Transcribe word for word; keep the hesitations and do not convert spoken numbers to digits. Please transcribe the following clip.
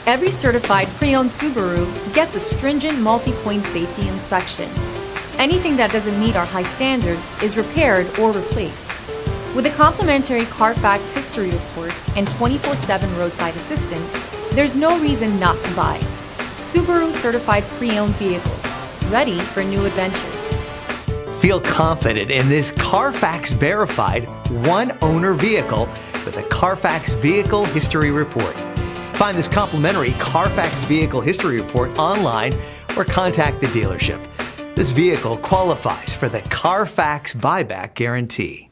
Every certified pre-owned Subaru gets a stringent multi-point safety inspection. Anything that doesn't meet our high standards is repaired or replaced. With a complimentary Carfax history report and twenty-four seven roadside assistance, there's no reason not to buy. Subaru certified pre-owned vehicles, ready for new adventures. Feel confident in this Carfax verified one-owner vehicle with a Carfax Vehicle History Report. Find this complimentary Carfax Vehicle History Report online or contact the dealership. This vehicle qualifies for the Carfax Buyback Guarantee.